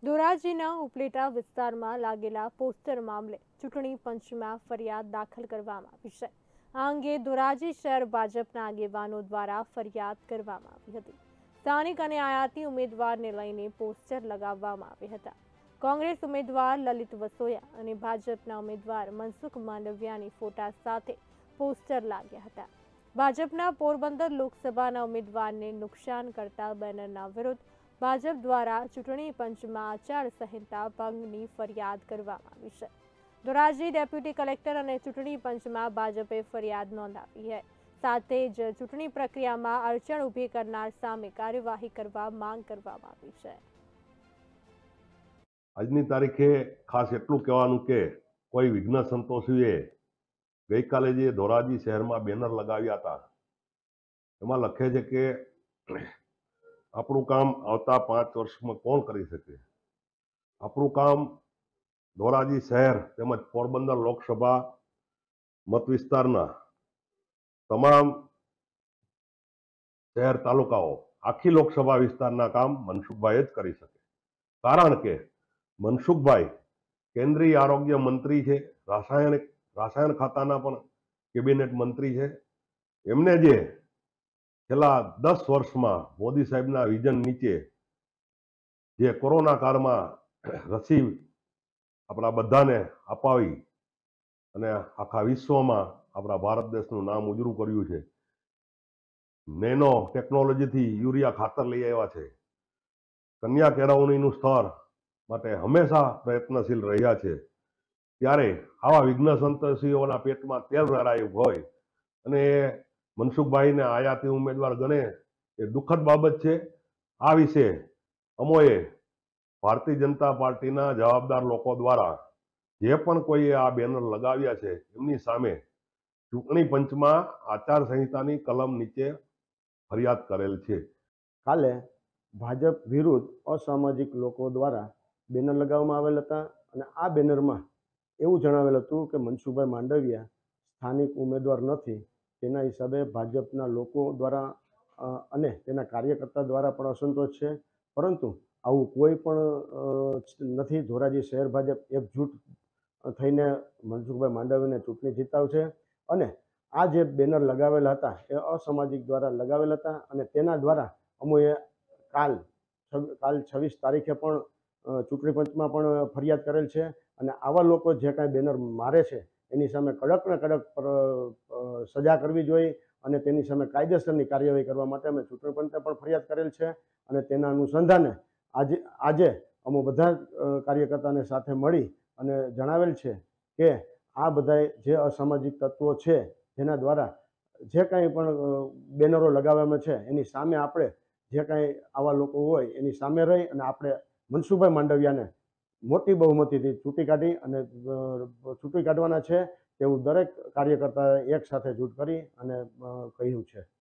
ધોરાજીના ઉપલેટા વિસ્તારમાં લાગેલા પોસ્ટર મામલે ચૂંટણી પંચમાં ફરિયાદ દાખલ કરવામાં આવી છે। આ અંગે ધોરાજી શહેર ભાજપના આગેવાનો દ્વારા ફરિયાદ કરવામાં આવી હતી। સ્થાનિક અને આયાતી ઉમેદવારને લઈને પોસ્ટર લગાવવામાં આવ્યા હતા। કોંગ્રેસ ઉમેદવાર લલિત વસોયા અને ભાજપના ઉમેદવાર મનસુખ માંડવિયાની ફોટા સાથે પોસ્ટર લાગ્યા હતા। ભાજપના પોરબંદર લોકસભાના ઉમેદવારને નુકસાન કરતા બેનરના વિરુદ્ધ ભાજપ દ્વારા ચૂંટણી પંચમાં આચારસંહિતા ભંગની ફરિયાદ કરવામાં આવી છે। ધોરાજી ડેપ્યુટી કલેક્ટર અને ચૂંટણી પંચમાં ભાજપે ફરિયાદ નોંધાવી છે। સાથે જ ચૂંટણી પ્રક્રિયામાં અડચણ ઊભી કરનાર સામે કાર્યવાહી કરવા માંગ કરવામાં આવી છે। આજની તારીખે ખાસ એટલું કહેવાનું કે કોઈ વિઘ્ન સંતોષીએ ગઈકાલે જે ધોરાજી શહેરમાં બેનર લગાવ્યા હતા એમાં લખે છે કે આપણું કામ આવતા 5 વર્ષમાં કોણ કરી શકે। આપણું કામ ધોરાજી શહેર તેમજ પોરબંદર લોકસભા મત વિસ્તારના તમામ શહેર તાલુકાઓ આખી લોકસભા વિસ્તારના કામ મનસુખભાઈ જ કરી શકે। કારણ કે મનસુખભાઈ કેન્દ્રીય આરોગ્ય મંત્રી છે, રસાયણ ખાતાના પણ કેબિનેટ મંત્રી છે। એમને જે છેલ્લા 10 વર્ષમાં મોદી સાહેબના વિઝન નીચે જે કોરોના કાળમાં રસી આપણા બધાને અપાવી અને આખા વિશ્વમાં આપણા ભારત દેશનું નામ ઉજળું કર્યું છે। નેનો ટેકનોલોજીથી યુરિયા ખાતર લઈ આવ્યા છે। કન્યા કેળવણીનું સ્તર માટે હંમેશા પ્રયત્નશીલ રહ્યા છે। ત્યારે આવા વિઘ્ન સંતોષીઓના પેટમાં તેલ રેડાયું હોય અને મનસુખભાઈને આયાતી ઉમેદવાર ગણે એ દુઃખદ બાબત છે। આ વિશે અમોએ ભારતીય જનતા પાર્ટીના જવાબદાર લોકો દ્વારા જે પણ કોઈએ આ બેનર લગાવ્યા છે એમની સામે ચૂંટણી પંચમાં આચારસંહિતાની કલમ નીચે ફરિયાદ કરેલ છે। કાલે ભાજપ વિરુદ્ધ અસામાજિક લોકો દ્વારા બેનર લગાવવામાં આવેલ હતા અને આ બેનરમાં એવું જણાવેલ હતું કે મનસુખભાઈ માંડવિયા સ્થાનિક ઉમેદવાર નથી। તેના હિસાબે ભાજપના લોકો દ્વારા અને તેના કાર્યકર્તા દ્વારા પણ અસંતોષ છે। પરંતુ આવું કોઈ પણ નથી। ધોરાજી શહેર ભાજપ એકજૂટ થઈને મનસુખભાઈ માંડવિયાને ચૂંટણી જીતાવશે અને આ જે બેનર લગાવેલા હતા એ અસામાજિક દ્વારા લગાવેલા હતા અને તેના દ્વારા અમોએ કાલ 26 તારીખે પણ ચૂંટણી પંચમાં પણ ફરિયાદ કરેલ છે અને આવા લોકો જે કાંઈ બેનર મારે છે એની સામે કડકને કડક સજા કરવી જોઈએ અને તેની સામે કાયદેસરની કાર્યવાહી કરવા માટે અમે ચૂંટણી પંચને પણ ફરિયાદ કરેલ છે અને તેના અનુસંધાને આજે અમે બધા કાર્યકર્તાને સાથે મળી અને જણાવેલ છે કે આ બધા જે અસામાજિક તત્વો છે જેના દ્વારા જે કાંઈ પણ બેનરો લગાવવામાં છે એની સામે આપણે જે કાંઈ આવા લોકો હોય એની સામે રહી અને આપણે મનસુખભાઈ માંડવિયાને મોટી બહુમતીથી ચૂંટી કાઢવાના છે તેવું દરેક કાર્યકર્તાએ એક સાથે જૂથ કરી અને કહ્યું છે।